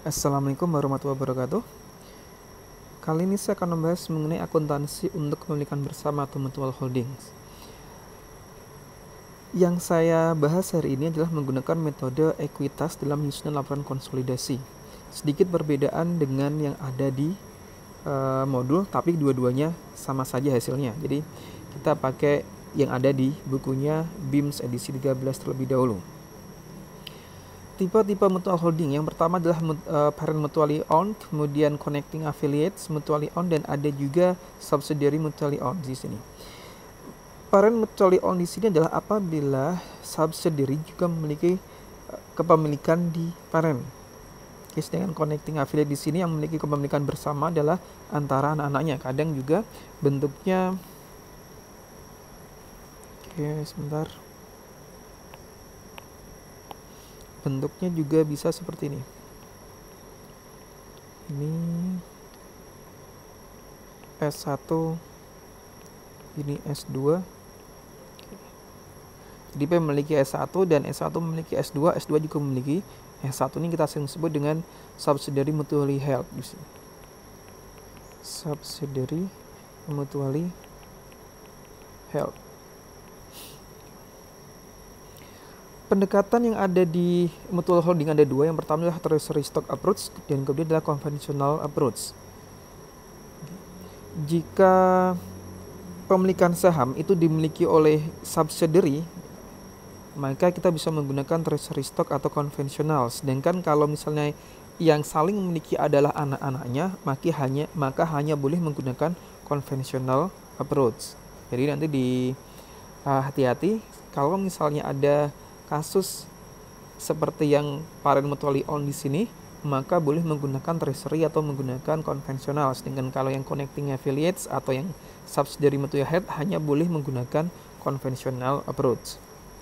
Assalamualaikum warahmatullahi wabarakatuh. Kali ini saya akan membahas mengenai akuntansi untuk kepemilikan bersama atau mutual holdings. Yang saya bahas hari ini adalah menggunakan metode ekuitas dalam menyusun laporan konsolidasi. Sedikit perbedaan dengan yang ada di modul, tapi dua-duanya sama saja hasilnya. Jadi kita pakai yang ada di bukunya BIMS edisi 13 terlebih dahulu. Tipe-tipe mutual holding yang pertama adalah parent mutually owned, kemudian connecting affiliates mutually owned, dan ada juga subsidiary mutually owned di sini. Parent mutually owned di sini adalah apabila subsidiary juga memiliki kepemilikan di parent. Sedangkan connecting affiliate di sini yang memiliki kepemilikan bersama adalah antara anak-anaknya. Kadang juga bentuknya bentuknya juga bisa seperti ini. Ini S1, ini S2. Jadi P memiliki S1 dan S1 memiliki S2, S2 juga memiliki S1. Ini kita sering sebut dengan subsidiary mutually held di sini. Subsidiary mutually held. Pendekatan yang ada di mutual holding ada dua. Yang pertama adalah treasury stock approach dan kemudian adalah conventional approach. Jika pemilikan saham itu dimiliki oleh subsidiary, maka kita bisa menggunakan treasury stock atau konvensional. Sedangkan kalau misalnya yang saling memiliki adalah anak-anaknya, maka hanya boleh menggunakan conventional approach. Jadi nanti hati-hati kalau misalnya ada kasus seperti yang parent mutually owned di sini, maka boleh menggunakan treasury atau menggunakan konvensional. Sedangkan kalau yang connecting affiliates atau yang subsidiary mutually held hanya boleh menggunakan conventional approach.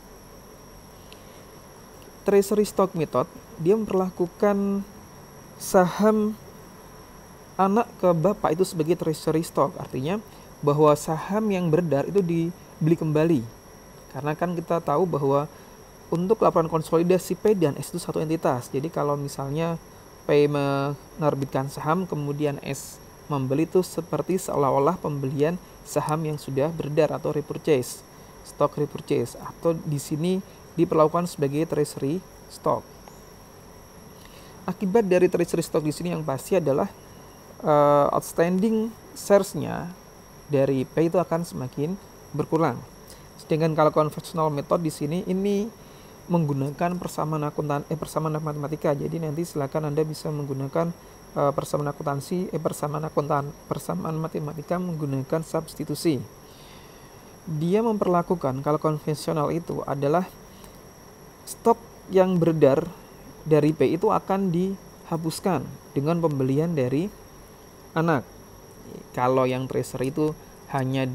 Treasury stock method, dia memperlakukan saham anak ke bapak itu sebagai treasury stock. Artinya bahwa saham yang beredar itu dibeli kembali. Karena kan kita tahu bahwa untuk laporan konsolidasi P dan S itu satu entitas. Jadi kalau misalnya P menerbitkan saham, kemudian S membeli, itu seperti seolah-olah pembelian saham yang sudah beredar atau repurchase, stock repurchase, atau di sini diperlakukan sebagai treasury stock. Akibat dari treasury stock di sini yang pasti adalah outstanding shares-nya dari P itu akan semakin berkurang. Sedangkan kalau conventional method di sini ini menggunakan persamaan matematika. Jadi nanti silakan Anda bisa menggunakan persamaan matematika menggunakan substitusi. Dia memperlakukan kalau konvensional itu adalah stok yang beredar dari P itu akan dihapuskan dengan pembelian dari anak. Kalau yang treasury itu hanya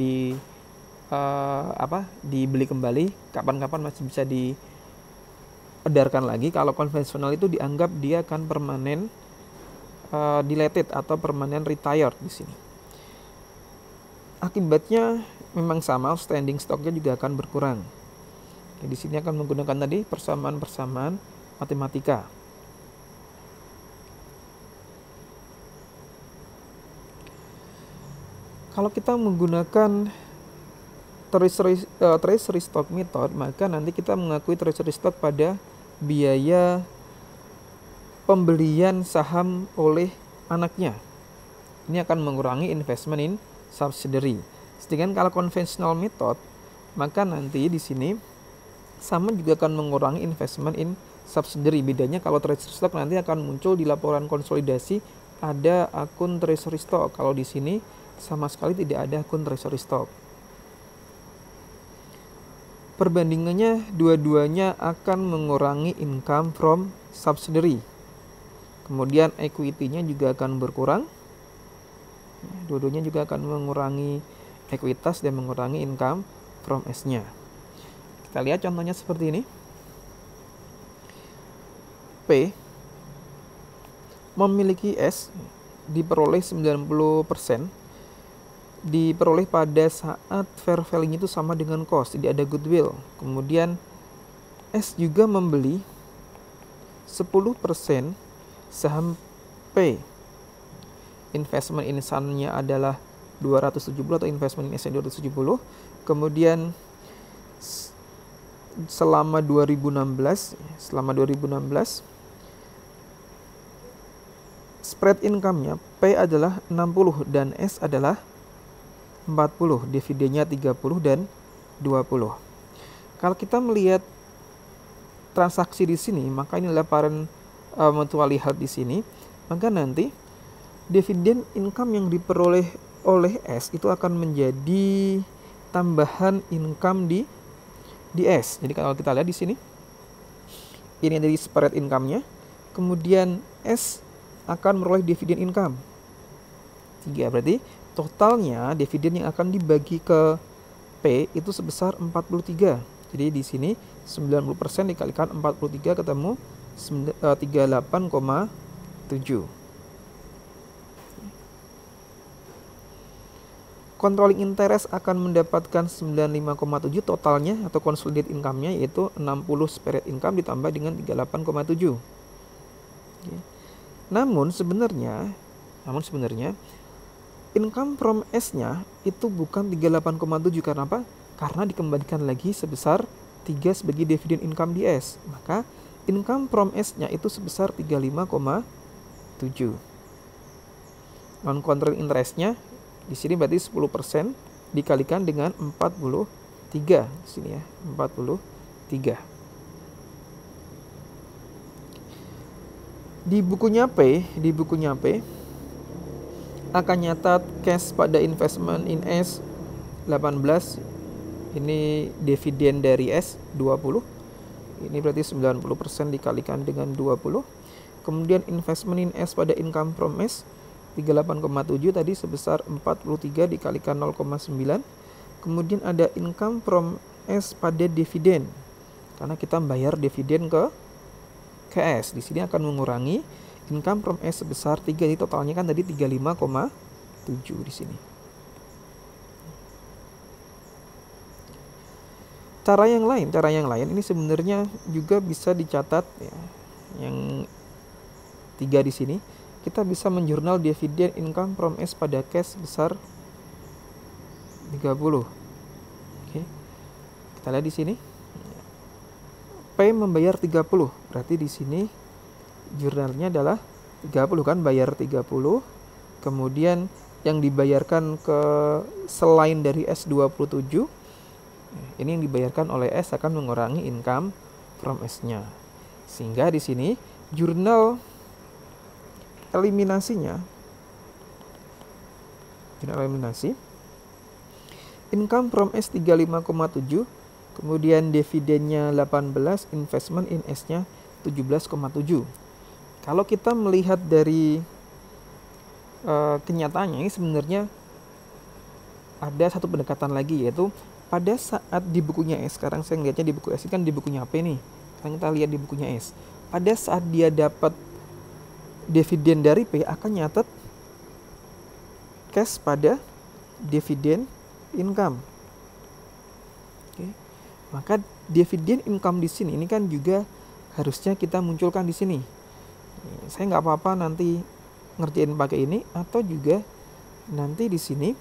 dibeli kembali, kapan-kapan masih bisa diedarkan lagi. Kalau konvensional itu dianggap dia akan permanen dilated atau permanen retired di sini. Akibatnya memang sama, standing stoknya juga akan berkurang. Di sini akan menggunakan tadi persamaan matematika. Kalau kita menggunakan treasury stock method, maka nanti kita mengakui treasury stock pada biaya pembelian saham oleh anaknya. Ini akan mengurangi investment in subsidiary. Sedangkan kalau conventional method, maka nanti di sini sama juga akan mengurangi investment in subsidiary. Bedanya kalau treasury stock nanti akan muncul di laporan konsolidasi ada akun treasury stock. Kalau di sini sama sekali tidak ada akun treasury stock. Perbandingannya dua-duanya akan mengurangi income from subsidiary. Kemudian equity-nya juga akan berkurang. Dua-duanya juga akan mengurangi ekuitas dan mengurangi income from S-nya. Kita lihat contohnya seperti ini. P memiliki S diperoleh 90%, diperoleh pada saat fair value itu sama dengan cost, jadi ada goodwill. Kemudian S juga membeli 10% saham P, investment in Sun-nya adalah 270 atau investment in S-nya 270. Kemudian selama 2016 spread income-nya P adalah 60 dan S adalah 40, dividennya 30 dan 20. Kalau kita melihat transaksi di sini, maka ini adalah parent mutually held di sini, maka nanti dividen income yang diperoleh oleh S itu akan menjadi tambahan income di S. Jadi kalau kita lihat di sini, ini dari spread income-nya, kemudian S akan memperoleh dividen income 3, berarti totalnya dividen yang akan dibagi ke P itu sebesar 43. Jadi di sini 90% dikalikan 43 ketemu 38,7. Controlling interest akan mendapatkan 95,7 totalnya atau consolidated income-nya, yaitu 60 spread income ditambah dengan 38,7. Namun sebenarnya income from S-nya itu bukan 38,7. Karena apa? Karena dikembalikan lagi sebesar 3 sebagai dividen income di S. Maka income from S-nya itu sebesar 35,7. Non controlling interest-nya di sini berarti 10% dikalikan dengan 43 di sini ya, 43. Di bukunya P akan nyatat cash pada investment in S 18. Ini dividen dari S 20. Ini berarti 90% dikalikan dengan 20. Kemudian investment in S pada income from S 38,7 tadi sebesar 43 dikalikan 0,9. Kemudian ada income from S pada dividen. Karena kita bayar dividen ke S. Di sini akan mengurangi income from S sebesar 3. Jadi totalnya kan tadi 35,7 di sini. Cara yang lain ini sebenarnya juga bisa dicatat ya. Yang 3 di sini. Kita bisa menjurnal dividen income from S pada cash besar 30. Oke. Kita lihat di sini. P membayar 30. Berarti di sini jurnalnya adalah 30 kan, bayar 30. Kemudian yang dibayarkan ke selain dari S 27, ini yang dibayarkan oleh S akan mengurangi income from S-nya. Sehingga di sini jurnal eliminasi income from S 35,7, kemudian dividennya 18, investment in S-nya 17,7. Kalau kita melihat dari kenyataannya, ini sebenarnya ada satu pendekatan lagi, yaitu pada saat di bukunya S. Sekarang saya ngeliatnya di buku S, ini kan di bukunya P nih. Sekarang kita lihat di bukunya S. Pada saat dia dapat dividen dari P, akan nyatet cash pada dividen income. Oke. Maka dividen income di sini ini kan juga harusnya kita munculkan di sini. Saya nggak apa-apa nanti ngerjain pakai ini, atau juga nanti di sini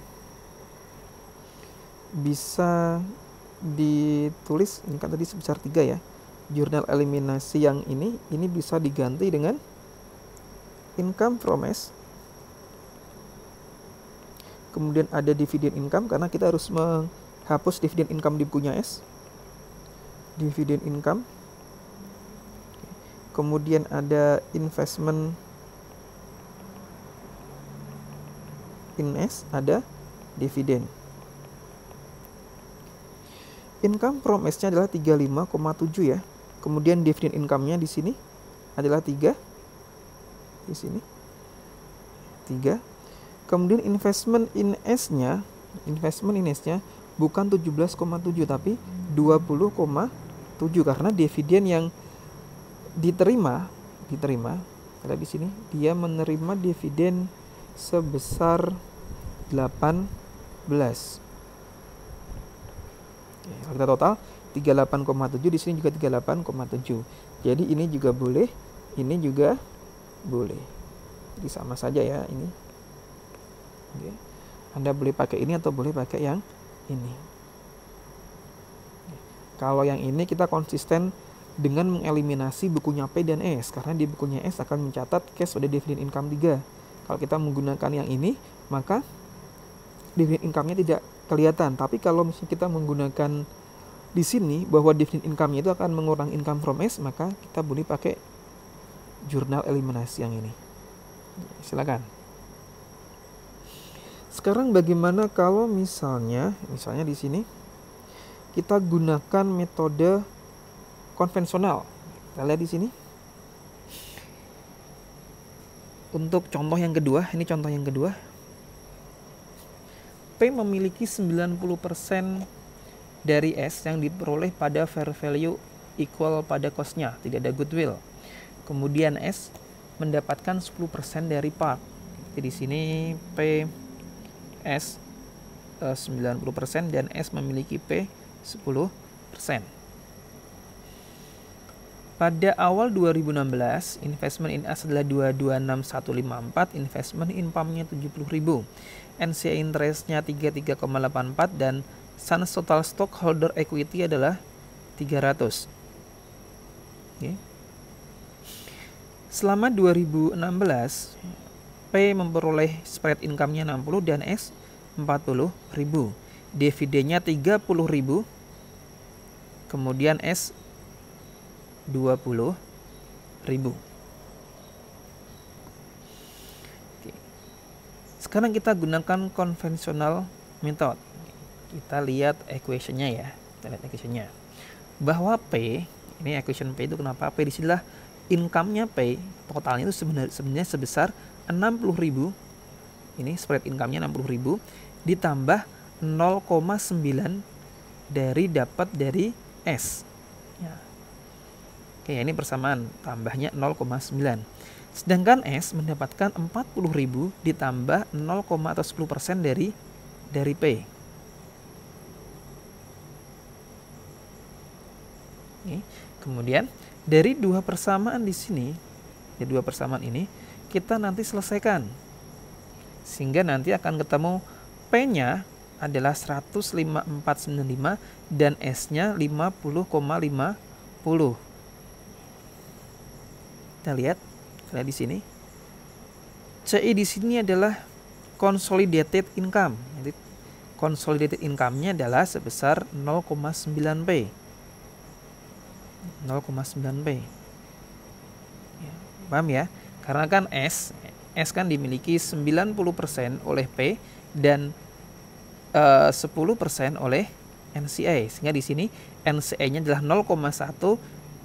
bisa ditulis, ini kan tadi sebesar 3 ya. Jurnal eliminasi yang ini bisa diganti dengan income from S. Kemudian ada dividen income, karena kita harus menghapus dividen income di bukunya S. Dividen income. Kemudian ada investment in S, ada dividen. Income from S-nya adalah 35,7 ya. Kemudian dividen income-nya di sini adalah 3. Di sini 3. Kemudian investment in S-nya bukan 17,7 tapi 20,7, karena dividen yang diterima ada di sini, dia menerima dividen sebesar 18. Kalau kita total 38,7, di sini juga 38,7. Jadi ini juga boleh, ini juga boleh. Jadi sama saja ya ini. Oke. Anda boleh pakai ini atau boleh pakai yang ini. Kalau yang ini kita konsisten dengan mengeliminasi bukunya P dan S, karena di bukunya S akan mencatat cash pada dividend income 3. Kalau kita menggunakan yang ini, maka dividend income-nya tidak kelihatan. Tapi kalau misalnya kita menggunakan di sini bahwa dividend income-nya itu akan mengurangi income from S, maka kita boleh pakai jurnal eliminasi yang ini. Silakan. Sekarang bagaimana kalau misalnya di sini kita gunakan metode konvensional. Kita lihat di sini. Untuk contoh yang kedua, ini contoh yang kedua. P memiliki 90% dari S yang diperoleh pada fair value equal pada cost-nya, tidak ada goodwill. Kemudian S mendapatkan 10% dari par. Jadi di sini P S 90% dan S memiliki P 10%. Pada awal 2016, investment in as adalah 226154, investment in PAM-nya 70.000, NCA interest-nya 33,84 dan Sans total stockholder equity adalah 300. Okay. Selama 2016, P memperoleh spread income-nya 60 dan S 40.000. Dividennya 30.000. Kemudian S 20.000. Oke. Sekarang kita gunakan konvensional method. Kita lihat equation-nya ya. Kita lihat equation-nya. Bahwa P, ini equation P itu kenapa? P disinilah income-nya P, totalnya itu sebenarnya sebesar 60.000. Ini spread income-nya 60.000 ditambah 0,9 dapat dari S. Ya. Oke, ini persamaan, tambahnya 0,9. Sedangkan S mendapatkan 40.000 ditambah 0, atau 10% dari P. Oke. Kemudian dari dua persamaan di sini, dari dua persamaan ini kita nanti selesaikan. Sehingga nanti akan ketemu P-nya adalah 105.495 dan S-nya 50,50. Kita lihat di sini. CI di sini adalah consolidated income. Jadi consolidated income-nya adalah sebesar 0,9P. 0,9P. Ya, paham ya? Karena kan S kan dimiliki 90% oleh P dan 10% oleh NCA. Sehingga di sini NCA-nya adalah 0,1,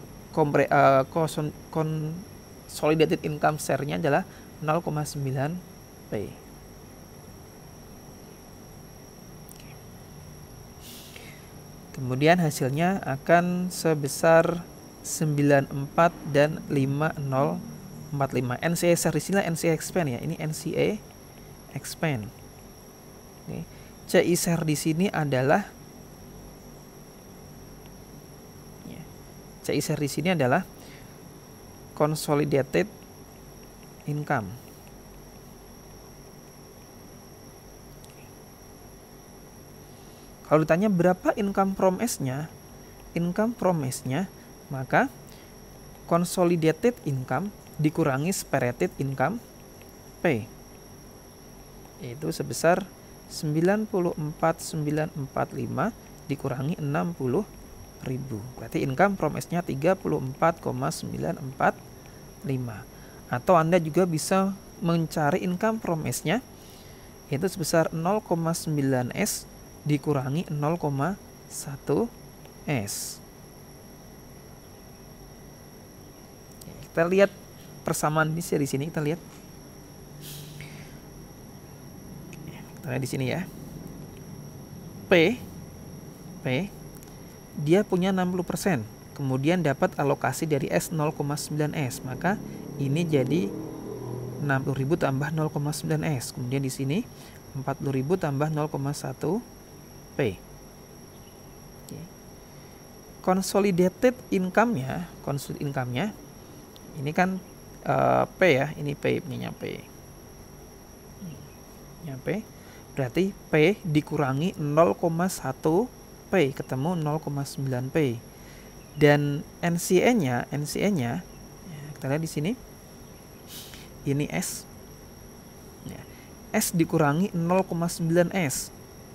consolidated income share-nya adalah 0,9P. Kemudian hasilnya akan sebesar 94 dan 5045. NCA share di sini NCA expand ya. Ini NCA expand. Oke. CI share di sini adalah CI share di sini adalah consolidated income. Kalau ditanya berapa income from S-nya, maka consolidated income dikurangi separated income P. Itu sebesar 94.945 dikurangi 60.000. Berarti income from S-nya 34,945. Atau Anda juga bisa mencari income from S-nya itu sebesar 0,9S dikurangi 0,1S. Kita lihat persamaan di sini, kita lihat. Kita lihat di sini ya. P dia punya 60%, kemudian dapat alokasi dari S 0,9S, maka ini jadi 60.000 tambah 0,9S. Kemudian di sini 40.000 tambah 0,1P. Consolidated income-nya ini kan P ya, ini P punya P. P. Berarti P dikurangi 0,1 P ketemu 0,9 P. Dan NCE-nya ya, kita lihat di sini. Ini S. Ya, S dikurangi 0,9 S.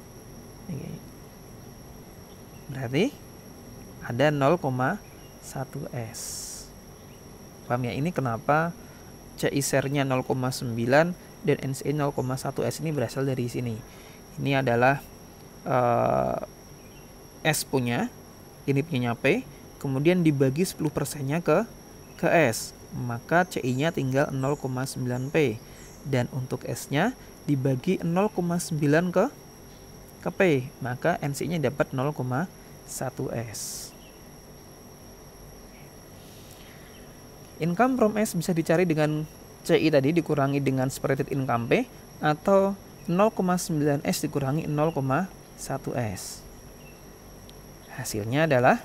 Berarti ada 0,1 S. Paham ya? Ini kenapa CI share-nya 0,9 dan NCE 0,1 S ini berasal dari sini. Ini adalah S punya, ini punya P, kemudian dibagi 10%-nya ke S, maka CI-nya tinggal 0,9 P, dan untuk S-nya dibagi 0,9 ke P, maka NCI-nya dapat 0,1 S. Income from S bisa dicari dengan CI tadi dikurangi dengan spread income P, atau 0,9 S dikurangi 0,1 S. Hasilnya adalah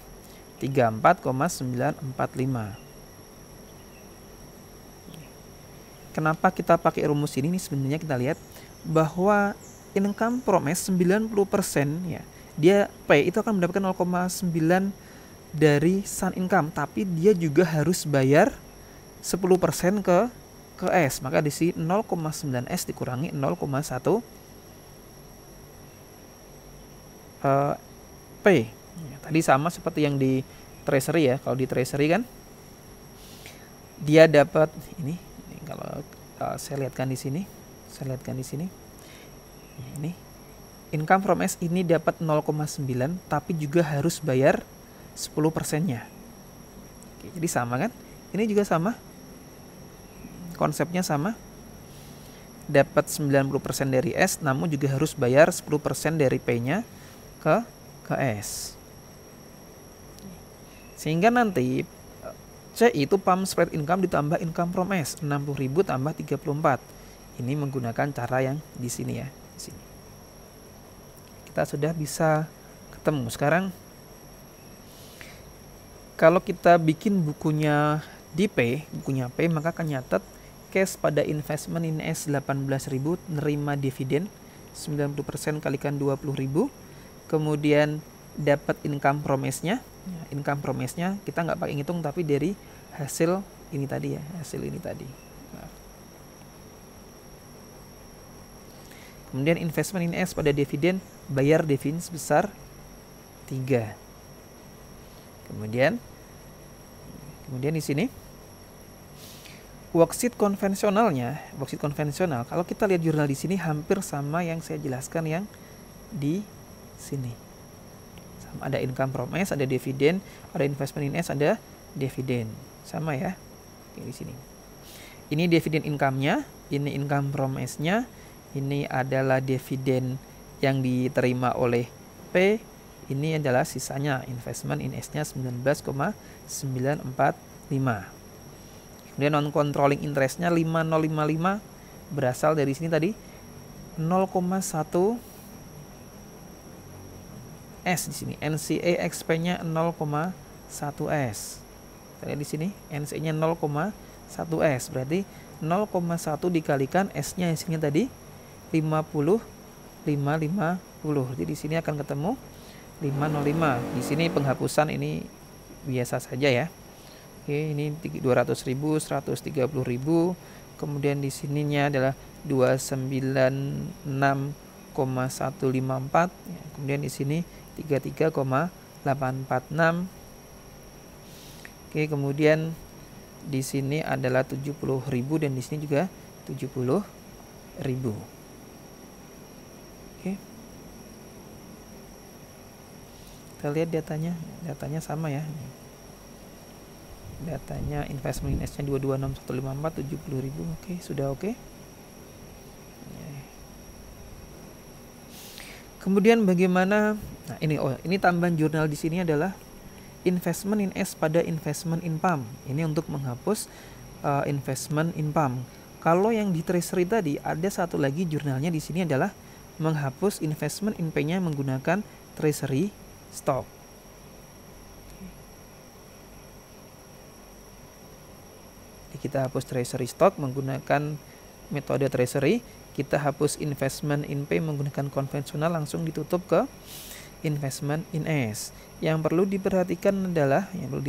34,945. Kenapa kita pakai rumus ini? Sebenarnya kita lihat bahwa income from S 90% ya, dia P itu akan mendapatkan 0,9 dari Sun Income, tapi dia juga harus bayar 10% ke S. Maka di sini 0,9 S dikurangi 0,1 P. Ya, tadi sama seperti yang di treasury ya. Kalau di treasury kan dia dapat ini kalau saya lihatkan di sini. Ini income from S ini dapat 0,9 tapi juga harus bayar 10%-nya. Oke, jadi sama kan? Ini juga sama. Konsepnya sama. Dapat 90% dari S namun juga harus bayar 10% dari P-nya ke S. Sehingga nanti C itu pump spread income ditambah income from S 60.000 tambah 34. Ini menggunakan cara yang di sini ya. Di sini. Kita sudah bisa ketemu. Sekarang kalau kita bikin bukunya di P, maka akan nyatet cash pada investment in S 18.000, nerima dividen 90% kalikan 20.000. Kemudian dapat income from S-nya. Income from S-nya kita nggak pakai ngitung tapi dari hasil ini tadi ya, Kemudian investment in S pada dividen, bayar dividen sebesar 3. Kemudian di sini worksheet konvensional, kalau kita lihat jurnal di sini hampir sama yang saya jelaskan yang di sini. Ada income from S, ada dividen, ada investment in S, ada dividen. Sama ya. Oke, di sini. Ini dividen income-nya, ini income from S-nya, ini adalah dividen yang diterima oleh P, ini adalah sisanya investment in S-nya 19,945. Kemudian non controlling interest-nya 5055 berasal dari sini tadi 0,1 S di sini. NCA XP-nya 0,1 S. Kita lihat di sini NCA-nya 0,1 S. Berarti 0,1 dikalikan S-nya di sini tadi 50. Jadi di sini akan ketemu 505. Di sini penghapusan ini biasa saja ya. Oke, ini 200.000, 130.000. Kemudian di sininya adalah 296,154. Kemudian di sini 33,846. Oke, kemudian di sini adalah 70.000 dan di sini juga 70.000. Oke. Kita lihat datanya sama ya. Datanya investment in S-nya 226154, 70.000. Oke, sudah oke. Kemudian bagaimana? Nah, ini tambahan jurnal di sini adalah investment in S pada investment in PAM. Ini untuk menghapus investment in PAM. Kalau yang di treasury tadi ada satu lagi jurnalnya di sini adalah menghapus investment in P-nya menggunakan treasury stock. kita hapus treasury stock menggunakan metode treasury, kita hapus investment in P menggunakan konvensional, langsung ditutup ke investment in S. Yang perlu diperhatikan adalah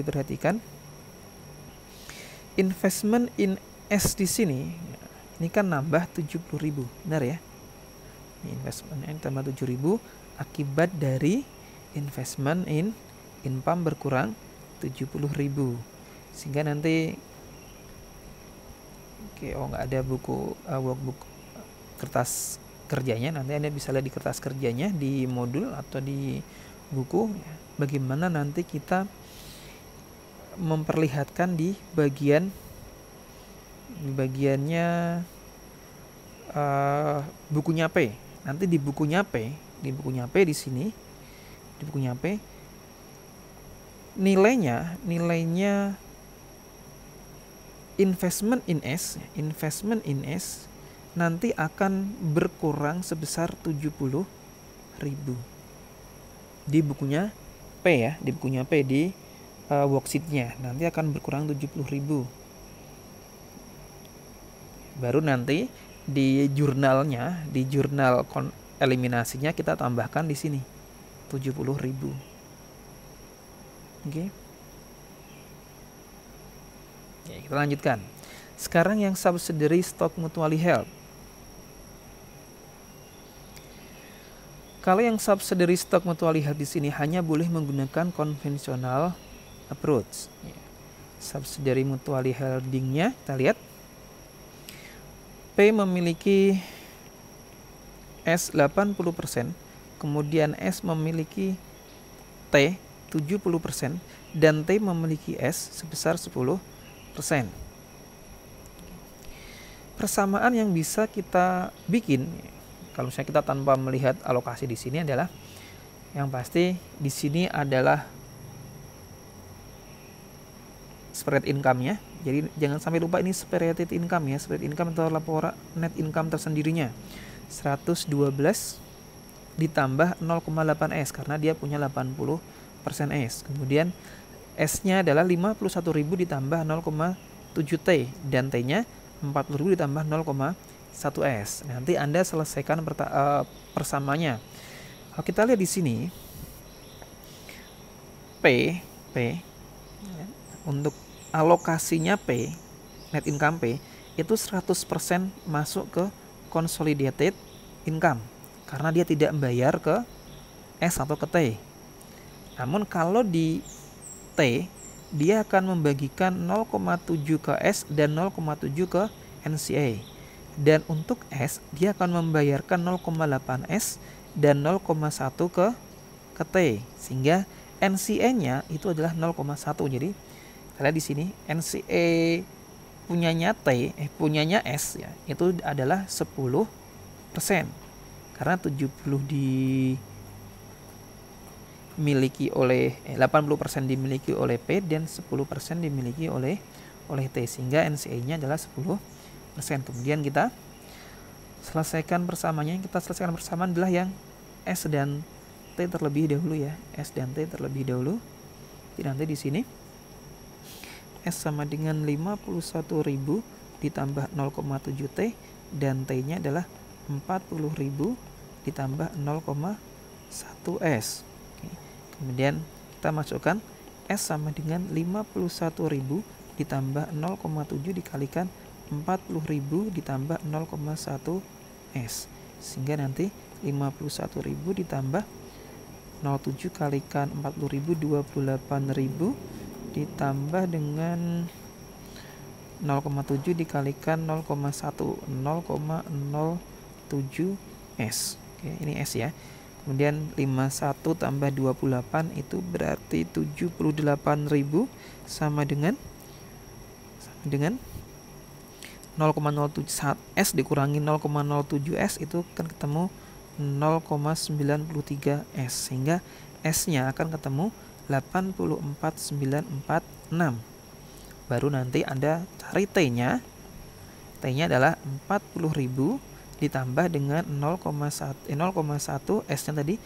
investment in S di sini, ini kan nambah 70.000, benar ya? Ini investment in tambah 7.000 akibat dari investment in income berkurang 70.000. Sehingga nanti nggak ada buku workbook kertas kerjanya, nanti Anda bisa lihat di kertas kerjanya di modul atau di buku bagaimana nanti kita memperlihatkan di bagiannya bukunya P. Nanti di bukunya P di sini, di bukunya P nilainya investment in S nanti akan berkurang sebesar 70.000 di bukunya P ya, di bukunya P di worksheetnya nanti akan berkurang 70.000. Baru nanti di jurnalnya, di jurnal eliminasinya kita tambahkan di sini 70.000. Oke. Ya, kita lanjutkan. Sekarang yang subsidiary stock mutually held. Kalau yang subsidiary stock mutually held di sini hanya boleh menggunakan konvensional approach. Subsidiary mutually holdingnya kita lihat P memiliki S 80%, kemudian S memiliki T 70% dan T memiliki S sebesar 10%. Persamaan yang bisa kita bikin kalau misalnya kita tanpa melihat alokasi di sini adalah yang pasti di sini adalah spread income-nya. Jadi jangan sampai lupa ini spread income ya. Spread income atau laporan net income tersendirinya 112 ditambah 0,8 S karena dia punya 80% S. Kemudian S-nya adalah 51.000 ditambah 0,7 T dan T-nya 40.000 ditambah 0,1 S. Nanti Anda selesaikan persamanya. Kalau kita lihat di sini P untuk alokasinya P, net income P itu 100% masuk ke consolidated income karena dia tidak membayar ke S atau ke T. Namun kalau di T dia akan membagikan 0,7 ke S dan 0,7 ke NCA. Dan untuk S dia akan membayarkan 0,8 S dan 0,1 ke T. Sehingga NCA-nya itu adalah 0,1. Jadi kita lihat di sini NCA punyanya S ya, itu adalah 10%. Karena 70 dimiliki oleh 80% dimiliki oleh P dan 10% dimiliki oleh T, sehingga NCA-nya adalah 10%. Kemudian kita selesaikan persamanya. Yang kita selesaikan persamaan adalah yang S dan T terlebih dahulu ya. S dan T terlebih dahulu. Jadi nanti di sini S sama dengan 51.000 ditambah 0,7 T dan T-nya adalah 40.000 ditambah 0,1 S. Oke. Kemudian kita masukkan S sama dengan 51.000 ditambah 0,7 dikalikan 40.000 ditambah 0,1 S. Sehingga nanti 51.000 ditambah 0,7 kalikan 40.000 28.000 ditambah dengan 0,7 dikalikan 0,1 0,07 S. Oke, ini S ya. Kemudian 51 tambah 28 itu berarti 78.000 sama dengan 0,07 S dikurangi 0,07 S itu akan ketemu 0,93 S, sehingga S-nya akan ketemu 84.946. Baru nanti Anda cari T-nya. T-nya adalah 40.000 ditambah dengan 0,1 S-nya tadi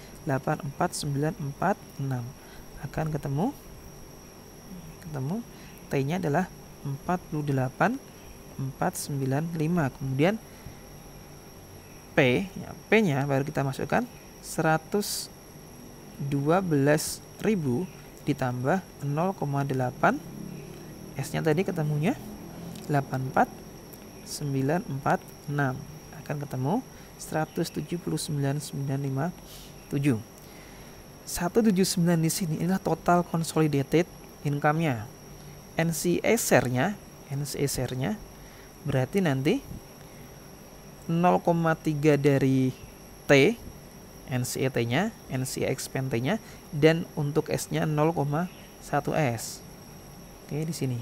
84.946. Akan ketemu T-nya adalah 48.495. Kemudian P, ya, P-nya baru kita masukkan 112.000 ditambah 0,8, S-nya tadi ketemunya 84.946, akan ketemu 179.957. 179 di sini inilah total consolidated income-nya. NCA share-nya berarti nanti 0,3 dari T, NCA T-nya, NCA expense T-nya, dan untuk S-nya 0,1 S. Oke, di sini.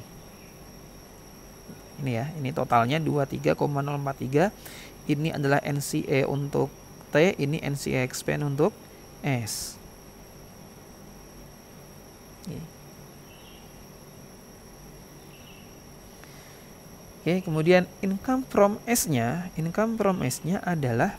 Ini ya, ini totalnya 23,043. Ini adalah NCA untuk T, ini NCA expense untuk S. Oke, kemudian income from S-nya adalah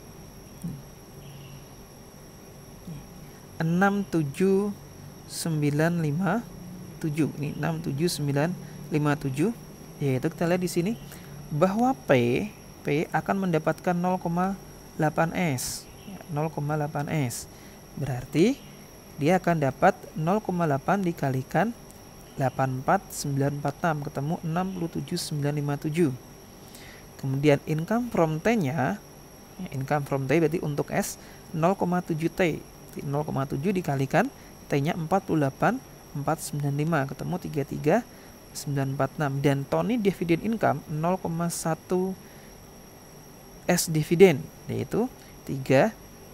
67957. Ini 67957, yaitu kita lihat di sini bahwa P akan mendapatkan 0,8 S. 0,8 S. Berarti dia akan dapat 0,8 dikalikan 84.946, ketemu 67.957. Kemudian income from T-nya, income from T berarti untuk S 0,7 T. 0,7 dikalikan T-nya 48.495, ketemu 33.946. Dan Tony dividend income 0,1 S dividend, yaitu 3.000.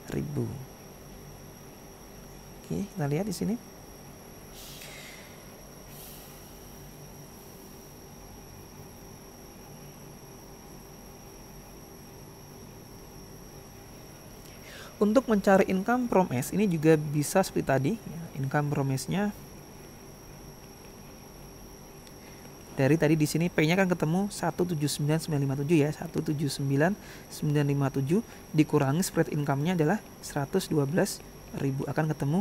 Oke, kita lihat di sini. Untuk mencari income from S ini juga bisa seperti tadi, income from S-nya dari tadi di sini P-nya kan ketemu 179.957 ya, 179.957 dikurangi spread income-nya adalah 112.000, akan ketemu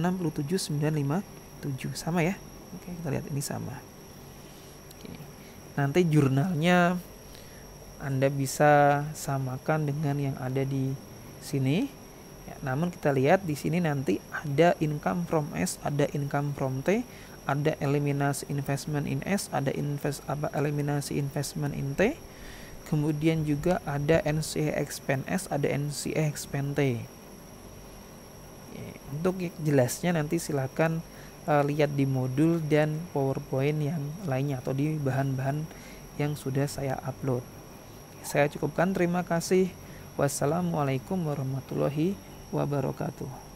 67.957, sama ya. Oke, kita lihat ini sama. Oke. Nanti jurnalnya Anda bisa samakan dengan yang ada di sini. Ya, namun kita lihat di sini nanti ada income from S, ada income from T, ada eliminasi investment in S, ada eliminasi investment in T, kemudian juga ada NCA expense S, ada NCA expense T. Ya, untuk jelasnya nanti silakan lihat di modul dan PowerPoint yang lainnya atau di bahan-bahan yang sudah saya upload. Saya cukupkan, terima kasih. Wassalamualaikum warahmatullahi wabarakatuh.